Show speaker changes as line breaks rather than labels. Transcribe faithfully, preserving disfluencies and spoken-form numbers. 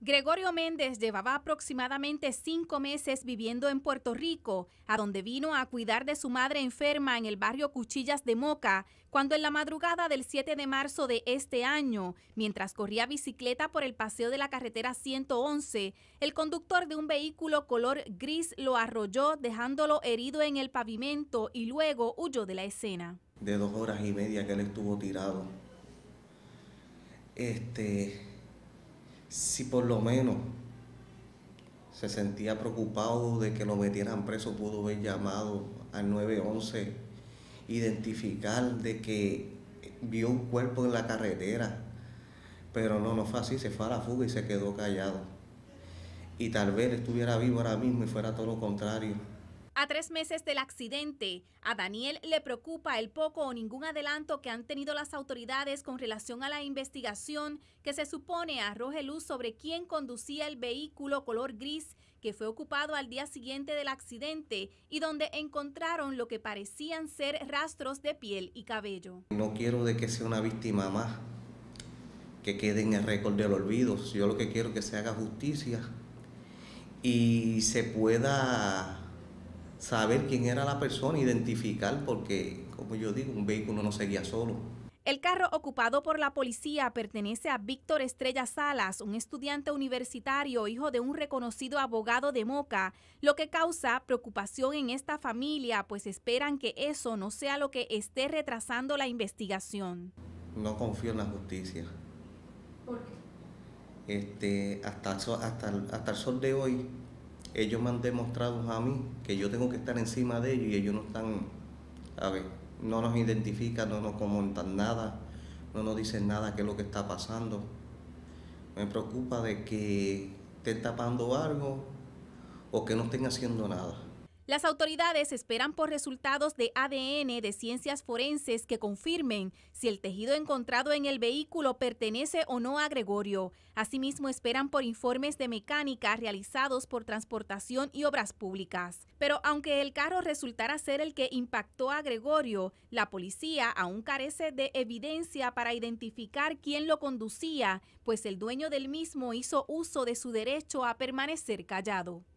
Gregorio Méndez llevaba aproximadamente cinco meses viviendo en Puerto Rico, a donde vino a cuidar de su madre enferma en el barrio Cuchillas de Moca, cuando en la madrugada del siete de marzo de este año, mientras corría bicicleta por el paseo de la carretera ciento once, el conductor de un vehículo color gris lo arrolló, dejándolo herido en el pavimento y luego huyó de la escena.
De dos horas y media que él estuvo tirado. Este... Si por lo menos se sentía preocupado de que lo metieran preso, pudo haber llamado al nueve once, identificar de que vio un cuerpo en la carretera, pero no, no fue así, se fue a la fuga y se quedó callado. Y tal vez estuviera vivo ahora mismo y fuera todo lo contrario.
A tres meses del accidente, a Daniel le preocupa el poco o ningún adelanto que han tenido las autoridades con relación a la investigación que se supone arroje luz sobre quién conducía el vehículo color gris que fue ocupado al día siguiente del accidente y donde encontraron lo que parecían ser rastros de piel y cabello.
No quiero de que sea una víctima más, que quede en el récord del olvido. Yo lo que quiero es que se haga justicia y se pueda saber quién era la persona, identificar, porque, como yo digo, un vehículo no se guía solo.
El carro ocupado por la policía pertenece a Víctor Estrella Salas, un estudiante universitario, hijo de un reconocido abogado de Moca, lo que causa preocupación en esta familia, pues esperan que eso no sea lo que esté retrasando la investigación.
No confío en la justicia.
¿Por qué?
Este, hasta, hasta, hasta el sol de hoy, ellos me han demostrado a mí que yo tengo que estar encima de ellos y ellos no están, a ver, no nos identifican, no nos comentan nada, no nos dicen nada qué es lo que está pasando. Me preocupa de que estén tapando algo o que no estén haciendo nada.
Las autoridades esperan por resultados de A D N de ciencias forenses que confirmen si el tejido encontrado en el vehículo pertenece o no a Gregorio. Asimismo, esperan por informes de mecánica realizados por Transportación y Obras Públicas. Pero aunque el carro resultara ser el que impactó a Gregorio, la policía aún carece de evidencia para identificar quién lo conducía, pues el dueño del mismo hizo uso de su derecho a permanecer callado.